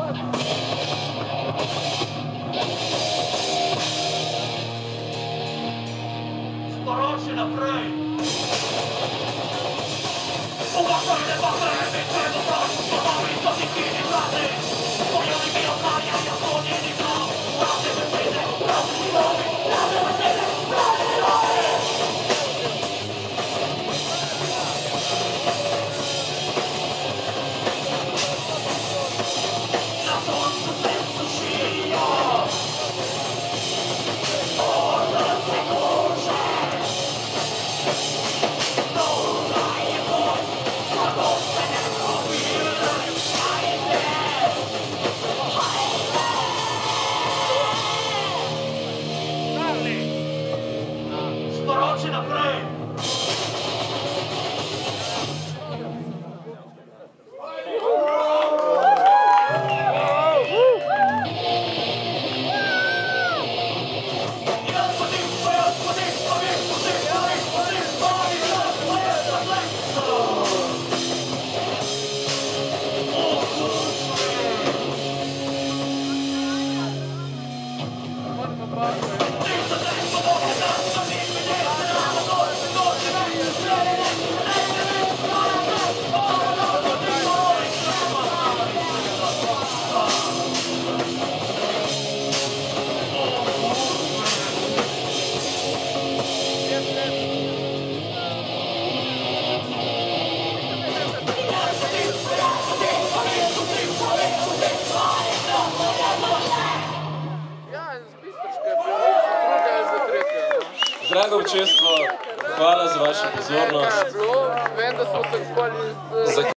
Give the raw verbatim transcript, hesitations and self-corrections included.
Sporoči naprej! Uvažajte pa prvi, prvo prav, pomavi so ti kini vladi! Bojoni mi odmarjajo zvonjeni prav, pravde besede, pravde slovi, pravde besede, pravde slovi! Na soncu se sušijo! Orlasi kože! Sporoči naprej! Drago občestvo, hvala za vašo pozornost. Vem, da smo se nikoli...